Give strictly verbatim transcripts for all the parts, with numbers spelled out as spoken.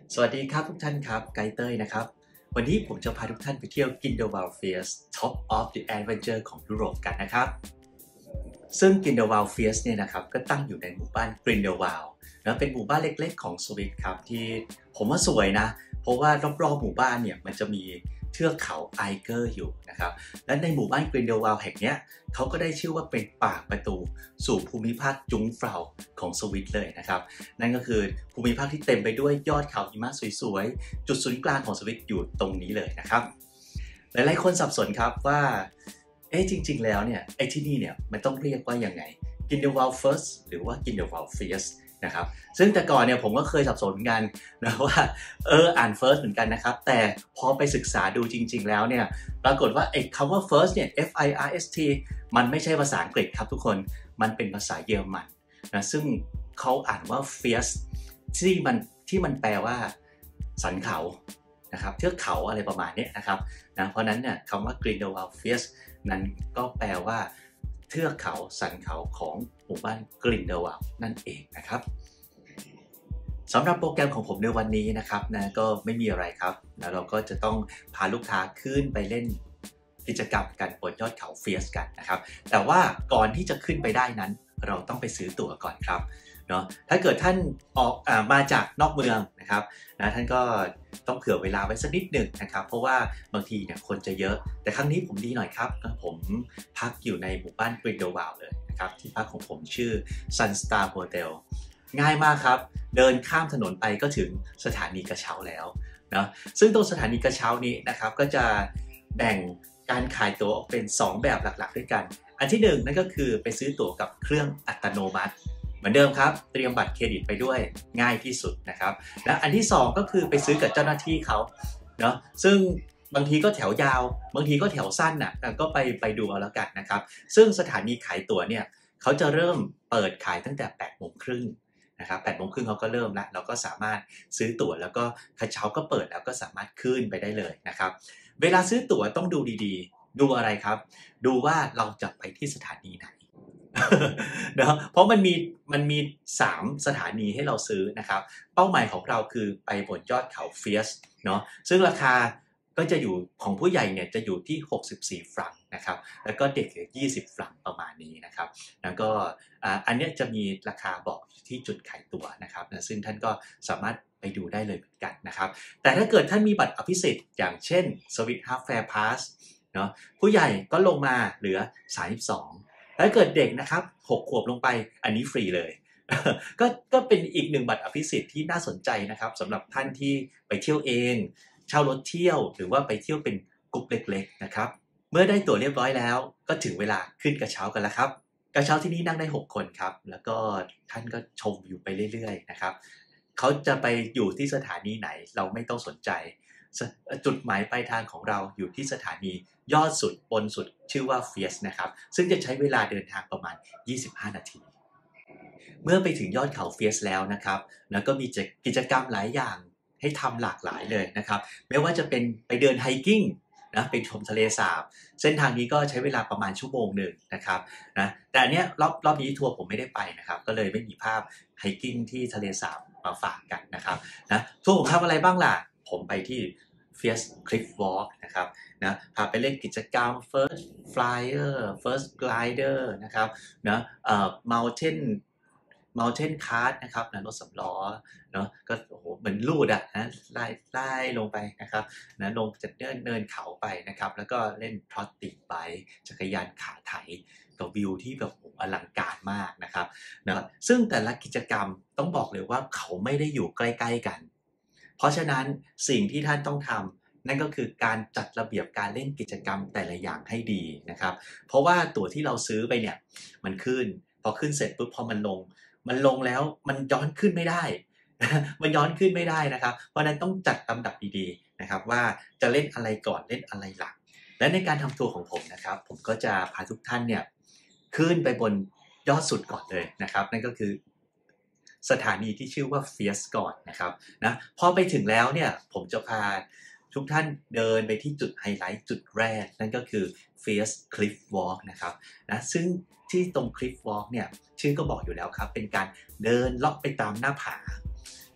สวัสดีครับทุกท่านครับไกด์เต้ยนะครับวันนี้ผมจะพาทุกท่านไปเที่ยว Grindelwald Fields Top of the Adventure ของยุโรปกันนะครับซึ่ง Grindelwald Fields เนี่ยนะครับก็ตั้งอยู่ในหมู่บ้าน Grindelwald และเป็นหมู่บ้านเล็กๆของสวิตครับที่ผมว่าสวยนะเพราะว่ารอบๆหมู่บ้านเนี่ยมันจะมีเทือกเขาไอเกอร์อยู่นะครับและในหมู่บ้าน Grindelwald แห่งนี้เขาก็ได้ชื่อว่าเป็นปากประตูสู่ภูมิภาคจุงเฟลาของสวิตเลยนะครับนั่นก็คือภูมิภาคที่เต็มไปด้วยยอดเขาหิมะสวยๆจุดศูนย์กลางของสวิตอยู่ตรงนี้เลยนะครับหลายๆคนสับสนครับว่าเอ๊ะจริงๆแล้วเนี่ยไอ้ที่นี่เนี่ยมันต้องเรียกว่ายังไง Grindelwald First หรือว่า Grindelwald Fields นะครับซึ่งแต่ก่อนเนี่ยผมก็เคยสับสนเหมือนกันนะว่าเอออ่าน first เหมือนกันนะครับแต่พอไปศึกษาดูจริงๆแล้วเนี่ยปรากฏว่าไอ้คำว่า first เนี่ย F I R S T มันไม่ใช่ภาษาอังกฤษครับทุกคนมันเป็นภาษาเยอรมันนะซึ่งเขาอ่านว่า fierce ที่มันที่มันแปลว่าสันเขานะครับเทือกเขาอะไรประมาณนี้นะครับนะเพราะนั้นเนี่ยคำว่า Grindelwald Fields นั้นก็แปลว่าเทือกเขาสันเขาของหมู่บ้าน Grindelwald นั่นเองนะครับสำหรับโปรแกรมของผมในวันนี้นะครับนะก็ไม่มีอะไรครับแล้วเราก็จะต้องพาลูกค้าขึ้นไปเล่นกิจกรรมกันบนยอดเขาเฟียสกันนะครับแต่ว่าก่อนที่จะขึ้นไปได้นั้นเราต้องไปซื้อตั๋วก่อนครับเนาะถ้าเกิดท่านออกอ่ามาจากนอกเมืองนะครับนะท่านก็ต้องเผื่อเวลาไว้สักนิดหนึ่งนะครับเพราะว่าบางทีเนี่ยคนจะเยอะแต่ครั้งนี้ผมดีหน่อยครับผมพักอยู่ในหมู่บ้าน Grindelwald เลยนะครับที่พักของผมชื่อ Sunstar Hotel ง่ายมากครับเดินข้ามถนนไปก็ถึงสถานีกระเช้าแล้วนะซึ่งตรงสถานีกระเช้านี้นะครับก็จะแบ่งการขายตั๋วออกเป็นสองแบบหลักๆด้วยกันอันที่หนึ่งนั่นก็คือไปซื้อตั๋วกับเครื่องอัตโนมัติเหมือนเดิมครับเตรียมบัตรเครดิตไปด้วยง่ายที่สุดนะครับและอันที่สองก็คือไปซื้อกับเจ้าหน้าที่เขาเนาะซึ่งบางทีก็แถวยาวบางทีก็แถวสั้นน่ะก็ไปไปดูเอาแล้วกันนะครับซึ่งสถานีขายตั๋วเนี่ยเขาจะเริ่มเปิดขายตั้งแต่แปดโมงครึ่งนะครับแปดโมงครึ่งเขาก็เริ่มแล้วเราก็สามารถซื้อตั๋วแล้วก็กระเช้าก็เปิดแล้วก็สามารถขึ้นไปได้เลยนะครับเวลาซื้อตั๋วต้องดูดีๆดูอะไรครับดูว่าเราจะไปที่สถานีไหนเนาะเพราะมันมีมันมีสามสถานีให้เราซื้อนะครับเป้าหมายของเราคือไปบนยอดเขาเฟียสเนาะซึ่งราคาก็จะอยู่ของผู้ใหญ่เนี่ยจะอยู่ที่หกสิบสี่ฟรังนะครับแล้วก็เด็กยี่สิบฟรังประมาณนี้นะครับแล้วก็อันนี้จะมีราคาบอกที่จุดขายตั๋วนะครับนะซึ่งท่านก็สามารถไปดูได้เลยเหมือนกันนะครับแต่ถ้าเกิดท่านมีบัตรอภิสิทธิ์อย่างเช่น Swiss Half Fair Pass เนาะผู้ใหญ่ก็ลงมาเหลือสามสิบสองถ้าเกิดเด็กนะครับหกขวบลงไปอันนี้ฟรีเลยก็ก็เป็นอีกหนึ่งบัตรอภิสิทธิ์ที่น่าสนใจนะครับสำหรับท่านที่ไปเที่ยวเองเช่ารถเที่ยวหรือว่าไปเที่ยวเป็นกลุ่มเล็กๆนะครับเมื่อได้ตั๋วเรียบร้อยแล้วก็ถึงเวลาขึ้นกระเช้ากันแล้วครับกระเช้าที่นี่นั่งได้หกคนครับแล้วก็ท่านก็ชมอยู่ไปเรื่อยๆนะครับเขาจะไปอยู่ที่สถานีไหนเราไม่ต้องสนใจจุดหมายปลายทางของเราอยู่ที่สถานียอดสุดบนสุดชื่อว่าเฟียสนะครับซึ่งจะใช้เวลาเดินทางประมาณยี่สิบห้านาทีเมื่อไปถึงยอดเขาเฟียสแล้วนะครับแล้วก็มีกิจกรรมหลายอย่างให้ทำหลากหลายเลยนะครับไม่ว่าจะเป็นไปเดินไฮกิ้งนะไปชมทะเลสาบเส้นทางนี้ก็ใช้เวลาประมาณชั่วโมงหนึ่งนะครับนะแต่อันเนี้ยรอบรอบนี้ทัวร์ผมไม่ได้ไปนะครับก็เลยไม่มีภาพไฮกิ้งที่ทะเลสาบมาฝากกันนะครับนะทัวร์ผมทำอะไรบ้างล่ะผมไปที่ Fierce Cliff Walk นะครับนะพาไปเล่นกิจกรรม First Flyer First Glider นะครับนะเอ่อ Mountain Mountain Cart นะครับนะรถสำล้อเนาะก็โอ้โหเหมือนลูดอะนะไล่ไล่ลงไปนะครับนะลงจากเนินเนินเขาไปนะครับแล้วก็เล่นทรอตติ้งไบค์จักรยานขาไถกับวิวที่แบบอลังการมากนะครับนะซึ่งแต่ละกิจกรรมต้องบอกเลยว่าเขาไม่ได้อยู่ใกล้ๆกันเพราะฉะนั้นสิ่งที่ท่านต้องทำนั่นก็คือการจัดระเบียบการเล่นกิจกรรมแต่ละอย่างให้ดีนะครับเพราะว่าตั๋วที่เราซื้อไปเนี่ยมันขึ้นพอขึ้นเสร็จปุ๊บพอมันลงมันลงแล้วมันย้อนขึ้นไม่ได้มันย้อนขึ้นไม่ได้นะครับเพราะนั้นต้องจัดลำดับดีๆนะครับว่าจะเล่นอะไรก่อนเล่นอะไรหลังและในการทำทัวร์ของผมนะครับผมก็จะพาทุกท่านเนี่ยขึ้นไปบนยอดสุดก่อนเลยนะครับนั่นก็คือสถานีที่ชื่อว่าเฟียสก่อนนะครับนะพอไปถึงแล้วเนี่ยผมจะพาทุกท่านเดินไปที่จุดไฮไลท์จุดแรกนั่นก็คือ Fierce Cliff Walk นะครับนะซึ่งที่ตรง Cliff Walk เนี่ยชื่อก็บอกอยู่แล้วครับเป็นการเดินเลาะไปตามหน้าผา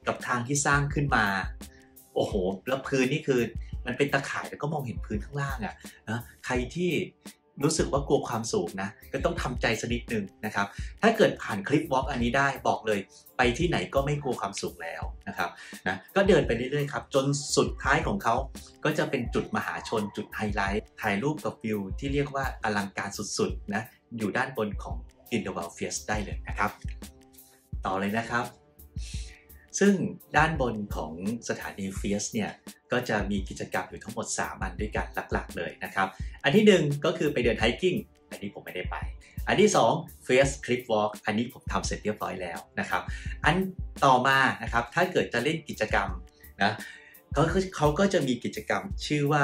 กับทางที่สร้างขึ้นมาโอ้โหแล้วพื้นนี่คือมันเป็นตะข่ายแต่ก็มองเห็นพื้นข้างล่างอ่ะนะใครที่รู้สึกว่ากลัวความสูงนะก็ต้องทำใจสักนิดนึงนะครับถ้าเกิดผ่านคลิปวอล์กอันนี้ได้บอกเลยไปที่ไหนก็ไม่กลัวความสูงแล้วนะครับนะก็เดินไปเรื่อยๆครับจนสุดท้ายของเขาก็จะเป็นจุดมหาชนจุดไฮไลท์ถ่ายรูปกับวิวที่เรียกว่าอลังการสุดๆนะอยู่ด้านบนของ Grindelwald Firs ได้เลยนะครับต่อเลยนะครับซึ่งด้านบนของสถานี Firs เนี่ยก็จะมีกิจกรรมอยู่ทั้งหมดสามอันด้วยกันหลักๆเลยนะครับอันที่หนึ่งก็คือไปเดินไฮกิ้งอันนี้ผมไม่ได้ไปอันที่สอง Firs Cliff Walk อันนี้ผมทำเสร็จเรียบร้อยแล้วนะครับอันต่อมานะครับถ้าเกิดจะเล่นกิจกรรมนะเขาเขาก็จะมีกิจกรรมชื่อว่า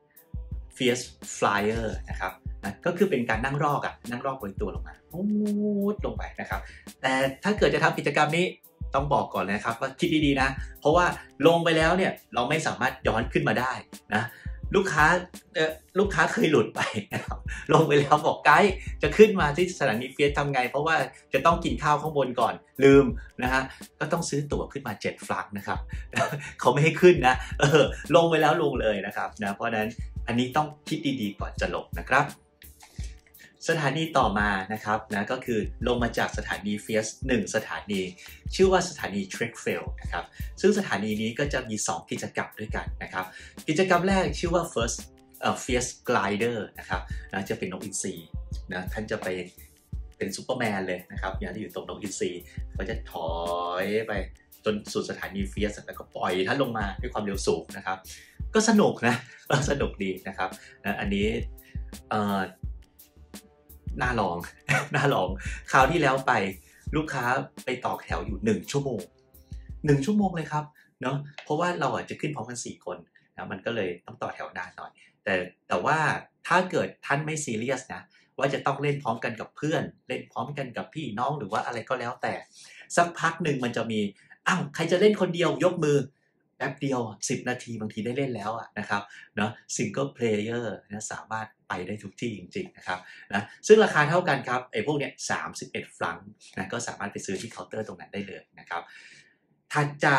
Firs Flyer นะครับนะก็คือเป็นการนั่งรอกอะนั่งรอกบนตัวลงมาปูดลงไปนะครับแต่ถ้าเกิดจะทำกิจกรรมนี้ต้องบอกก่อนนะครับว่าคิดดีๆนะเพราะว่าลงไปแล้วเนี่ยเราไม่สามารถย้อนขึ้นมาได้นะลูกค้าเอ่อลูกค้าเคยหลุดไปนะครับลงไปแล้วบอกไกด์จะขึ้นมาที่สถานีเฟียสทำไงเพราะว่าจะต้องกินข้าวข้างบนก่อนลืมนะฮะก็ต้องซื้อตั๋วขึ้นมาเจ็ดฟรังนะครับเขาไม่ให้ขึ้นนะเออลงไปแล้วลงเลยนะครับนะเพราะฉะนั้นอันนี้ต้องคิดดีๆก่อนจะลงนะครับสถานีต่อมานะครับนะก็คือลงมาจากสถานีเฟียสหนึ่งสถานีชื่อว่าสถานี Trekfell นะครับซึ่งสถานีนี้ก็จะมีสองกิจกรรมด้วยกันนะครับกิจกรรมแรกชื่อว่า First เอ่อ Fierce Glider นะครับนะจะเป็นนกอินทรีนะท่านจะไปเป็นซูเปอร์แมนเลยนะครับอย่างที่อยู่ตรงนกอินทรีก็จะถอยไปจนสุดสถานีเฟียสแล้วก็ปล่อยท่านลงมาด้วยความเร็วสูงนะครับก็สนุกนะสนุกดีนะครับนะอันนี้เอ่อน่าลอง น่าลองคราวที่แล้วไปลูกค้าไปต่อแถวอยู่หนึ่งชั่วโมงหนึ่งชั่วโมงเลยครับเนาะเพราะว่าเราอ่ะจะขึ้นพร้อมกันสี่คนนะมันก็เลยต้องต่อแถวนานหน่อยแต่แต่ว่าถ้าเกิดท่านไม่ซีเรียสนะว่าจะต้องเล่นพร้อมกันกับเพื่อนเล่นพร้อมกันกับพี่น้องหรือว่าอะไรก็แล้วแต่สักพักหนึ่งมันจะมีอ้าวใครจะเล่นคนเดียวยกมือแป๊บเดียวสิบนาทีบางทีได้เล่นแล้วอ่ะนะครับเนาะซิงเกิลเพลเยอร์นะสามารถไปได้ทุกที่จริงๆนะครับนะซึ่งราคาเท่ากันครับไอ้พวกเนี้ยสามสิบเอ็ดฟรังนะก็สามารถไปซื้อที่เคาน์เตอร์ตรงนั้นได้เลยนะครับถัดจาก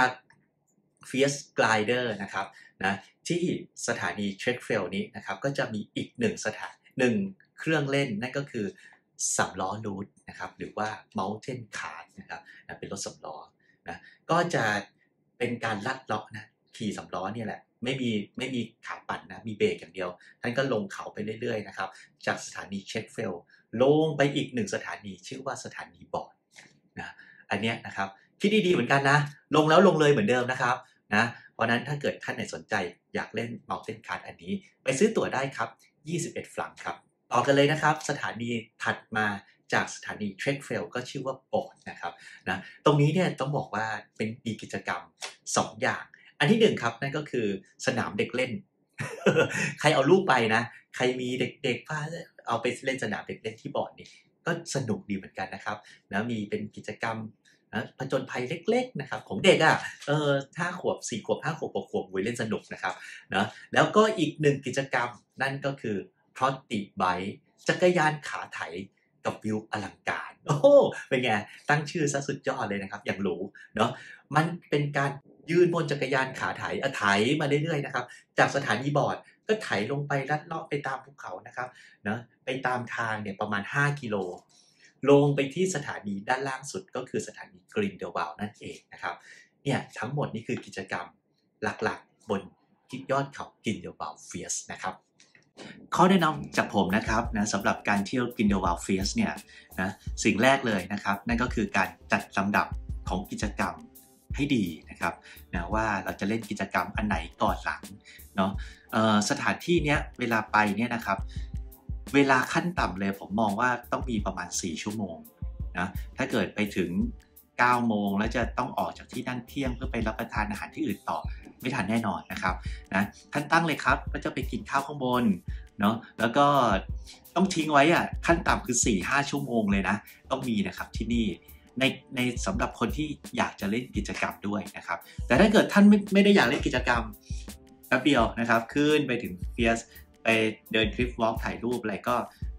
Fierce Glider นะครับนะที่สถานี Trekfell นี้นะครับก็จะมีอีกหนึ่งสถานหนึ่งเครื่องเล่นนั่นก็คือสำล้อรูทนะครับหรือว่า Mountain Cart นะครับนะเป็นรถสำล้อนะก็จะเป็นการลัดเลาะนะขี่สำล้อเนี่ยแหละไม่มีไม่มีขาปั่นนะมีเบรกอย่างเดียวท่านก็ลงเขาไปเรื่อยๆนะครับจากสถานีเช็คเฟลลงไปอีกหนึ่งสถานีชื่อว่าสถานีบอร์ดนะอันเนี้ยนะครับคิดดีๆเหมือนกันนะลงแล้วลงเลยเหมือนเดิมนะครับนะเพราะนั้นถ้าเกิดท่านไหนสนใจอยากเล่น Mountain Cart อันนี้ไปซื้อตั๋วได้ครับยี่สิบเอ็ดฟรังครับต่อกันเลยนะครับสถานีถัดมาจากสถานี Trekfell ก็ชื่อว่าบอร์ดนะครับนะตรงนี้เนี่ยต้องบอกว่าเป็นมีกิจกรรมสองอย่างอันที่หนึ่งครับนั่นก็คือสนามเด็กเล่น ใครเอาลูกไปนะใครมีเด็กๆพาเอาไปเล่นสนามเด็กเล่นที่บอร์ดนี่ก็สนุกดีเหมือนกันนะครับนะมีเป็นกิจกรรมนะผจญภัยเล็กๆนะครับของเด็กอ่ะเออห้าขวบสี่ขวบห้าขวบหกขวบวัยเล่นสนุกนะครับนะแล้วก็อีกหนึ่งกิจกรรมนั่นก็คือทรอตติไบค์จักรยานขาไถกับวิวอลังการโอ้โหเป็นไงตั้งชื่อซะสุดยอดเลยนะครับอย่างหรูเนาะมันเป็นการยืนบนจักรยานขาไถอ่ะไถมาเรื่อยๆนะครับจากสถานีบอร์ดก็ไถลงไปลัดเลาะไปตามภูเขานะครับนะไปตามทางเนี่ยประมาณห้ากิโลลงไปที่สถานีด้านล่างสุดก็คือสถานีกรินเดลวาลนั่นเองนะครับเนี่ยทั้งหมดนี่คือกิจกรรมหลักๆบนยอดเขากรินเดลวาลเฟียสนะครับข้อแนะนำจากผมนะครับนะสำหรับการเที่ยว Grindelwald Firs เนี่ยนะสิ่งแรกเลยนะครับนั่นก็คือการจัดลำดับของกิจกรรมให้ดีนะครับนะว่าเราจะเล่นกิจกรรมอันไหนก่อนหลังเนาะสถานที่เนี้ยเวลาไปเนี่ยนะครับเวลาขั้นต่ำเลยผมมองว่าต้องมีประมาณสี่ชั่วโมงนะถ้าเกิดไปถึงเก้าโมงแล้วจะต้องออกจากที่นั่งเที่ยงเพื่อไปรับประทานอาหารที่อื่นต่อไม่ทันแน่นอนนะครับนะท่านตั้งเลยครับก็จะไปกินข้าวข้างบนเนาะแล้วก็ต้องทิ้งไว้อ่ะขั้นต่ำคือ สี่ถึงห้า ชั่วโมงเลยนะต้องมีนะครับที่นี่ในในสำหรับคนที่อยากจะเล่นกิจกรรมด้วยนะครับแต่ถ้าเกิดท่านไม่ไม่ได้อยากเล่นกิจกรรมแป๊บเดียวนะครับขึ้นไปถึงเฟียสไปเดินคลิฟวอล์กถ่ายรูปอะไรก็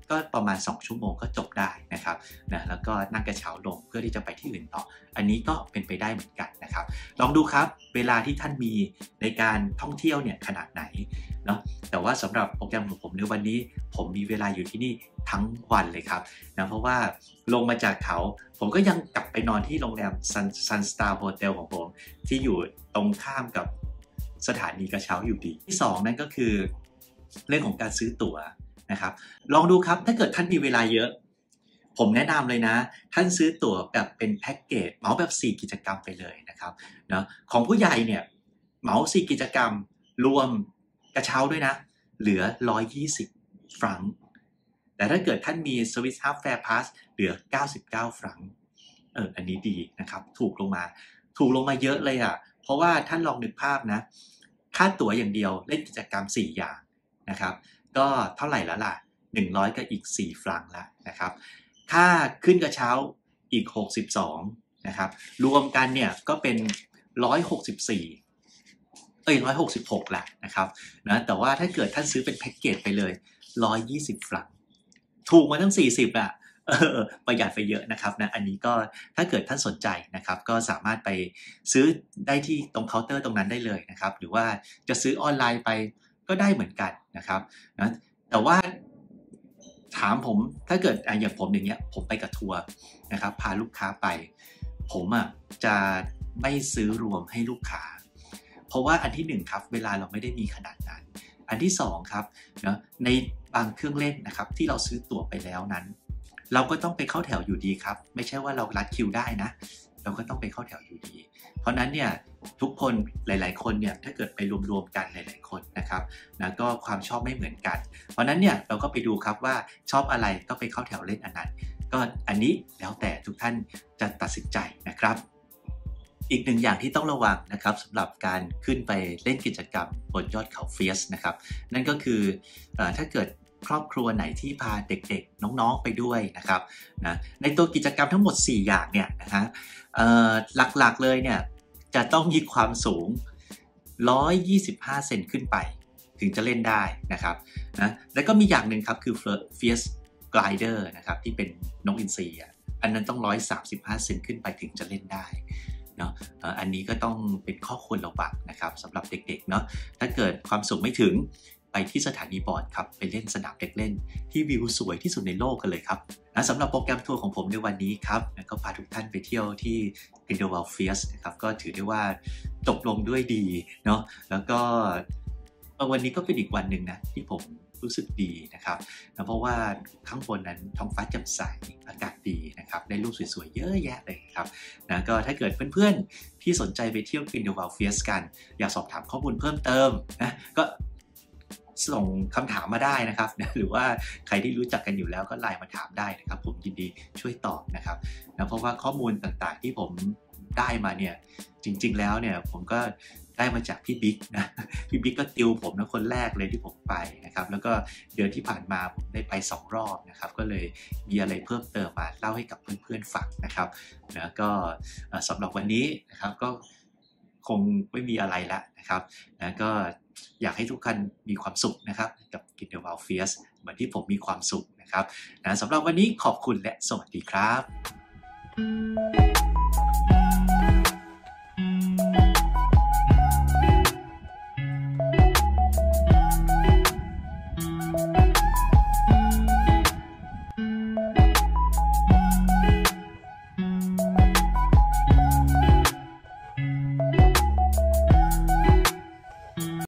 ก็ประมาณสองชั่วโมงก็จบได้นะครับนะแล้วก็นั่งกระเช้าลงเพื่อที่จะไปที่อื่นต่ออันนี้ก็เป็นไปได้เหมือนกันนะครับลองดูครับเวลาที่ท่านมีในการท่องเที่ยวเนี่ยขนาดไหนเนาะแต่ว่าสำหรับโปรแกรมของผมในวันนี้ผมมีเวลาอยู่ที่นี่ทั้งวันเลยครับนะเพราะว่าลงมาจากเขาผมก็ยังกลับไปนอนที่โรงแรม Sun Sun Star Hotel ของผมที่อยู่ตรงข้ามกับสถานีกระเช้าอยู่ดีที่สองนั่นก็คือเรื่องของการซื้อตั๋วนะครับลองดูครับถ้าเกิดท่านมีเวลาเยอะผมแนะนำเลยนะท่านซื้อตั๋วแบบเป็นแพ็กเกจเหมาแบบสี่กิจกรรมไปเลยนะครับเนาะของผู้ใหญ่เนี่ยเหมาสี่กิจกรรมรวมกระเช้าด้วยนะเหลือหนึ่งร้อยยี่สิบฟรังก์แต่ถ้าเกิดท่านมี Swiss Half Fair Pass เหลือเก้าสิบเก้าฟรังก์เอออันนี้ดีนะครับถูกลงมาถูกลงมาเยอะเลยอ่ะเพราะว่าท่านลองนึกภาพนะค่าตั๋วอย่างเดียวเล่นกิจกรรมสี่อย่างนะครับก็เท่าไหร่แล้วล่ะหนึ่งร้อยกับอีกสี่ฟรังก์ละนะครับค่าขึ้นกระเช้าอีกหกสิบสองนะครับรวมกันเนี่ยก็เป็นหนึ่งร้อยหกสิบสี่เอ้ยหนึ่งร้อยหกสิบหกละนะครับนะแต่ว่าถ้าเกิดท่านซื้อเป็นแพ็กเกจไปเลยหนึ่งร้อยยี่สิบฟรังก์ถูกมาตั้งสี่สิบอ่ะเออประหยัดไปเยอะนะครับนะอันนี้ก็ถ้าเกิดท่านสนใจนะครับก็สามารถไปซื้อได้ที่ตรงเคาน์เตอร์ตรงนั้นได้เลยนะครับหรือว่าจะซื้อออนไลน์ไปก็ได้เหมือนกันนะครับนะแต่ว่าถามผมถ้าเกิดอย่างผมอย่างเงี้ยผมไปกับทัวร์นะครับพาลูกค้าไปผมอ่ะจะไม่ซื้อรวมให้ลูกค้าเพราะว่าอันที่หนึ่งครับเวลาเราไม่ได้มีขนาดนั้นอันที่สองครับเนาะในบางเครื่องเล่นนะครับที่เราซื้อตั๋วไปแล้วนั้นเราก็ต้องไปเข้าแถวอยู่ดีครับไม่ใช่ว่าเรารัดคิวได้นะเราก็ต้องไปเข้าแถวอยู่ดีเพราะนั้นเนี่ยทุกคนหลายๆคนเนี่ยถ้าเกิดไปรวมๆกันหลายๆคนนะครับนะก็ความชอบไม่เหมือนกันเพราะนั้นเนี่ยเราก็ไปดูครับว่าชอบอะไรก็ไปเข้าแถวเล่นอันนั้นก็อันนี้แล้วแต่ทุกท่านจะตัดสินใจนะครับอีกหนึ่งอย่างที่ต้องระวังนะครับสำหรับการขึ้นไปเล่นกิจกรรมบนยอดเขาเฟียสนะครับนั่นก็คือเอ่อถ้าเกิดครอบครัวไหนที่พาเด็กๆน้องๆไปด้วยนะครับนะในตัวกิจกรรมทั้งหมดสี่อย่างเนี่ยนะฮะเอ่อหลักๆเลยเนี่ยจะต้องมีความสูงหนึ่งร้อยยี่สิบห้าเซนขึ้นไปถึงจะเล่นได้นะครับนะแล้วก็มีอย่างหนึ่งครับคือ Fierce Glider นะครับที่เป็นนกอินทรีอ่ะอันนั้นต้องหนึ่งร้อยสามสิบห้าเซนขึ้นไปถึงจะเล่นได้เนาะอันนี้ก็ต้องเป็นข้อควรระวังนะครับสำหรับเด็กๆเนาะถ้าเกิดความสูงไม่ถึงไปที่สถานีบอร์ดครับไปเล่นสนามเด็กเล่นที่วิวสวยที่สุดในโลกกันเลยครับนะสำหรับโปรแกรมทัวร์ของผมในวันนี้ครับก็พาทุกท่านไปเที่ยวที่ Grindelwald Firs นะครับก็ถือได้ว่าจบลงด้วยดีเนาะแล้วก็วันนี้ก็เป็นอีกวันหนึ่งนะที่ผมรู้สึกดีนะครับนะเพราะว่าข้างบนนั้นท้องฟ้าแจ่มใสอากาศดีนะครับได้รูปสวยๆเยอะแยะเลยครับนะก็ถ้าเกิดเพื่อนๆที่สนใจไปเที่ยว Grindelwald Firs กันอยากสอบถามข้อมูลเพิ่มเติมนะก็ส่งคำถามมาได้นะครับนะหรือว่าใครที่รู้จักกันอยู่แล้วก็ไลน์มาถามได้นะครับผมยินดีช่วยตอบนะครับนะเพราะว่าข้อมูลต่างๆที่ผมได้มาเนี่ยจริงๆแล้วเนี่ยผมก็ได้มาจากพี่บิ๊กนะพี่บิ๊กก็ติวผมนะคนแรกเลยที่ผมไปนะครับแล้วก็เดือนที่ผ่านมาผมได้ไปสองรอบนะครับก็เลยมีอะไรเพิ่มเติมมาเล่าให้กับเพื่อนๆฟังนะครับนะก็สำหรับวันนี้นะครับก็คงไม่มีอะไรละนะครับนะก็อยากให้ทุกท่านมีความสุขนะครับกับ Grindelwald Firs เหมือนที่ผมมีความสุขนะครับนะสำหรับวันนี้ขอบคุณและสวัสดีครับ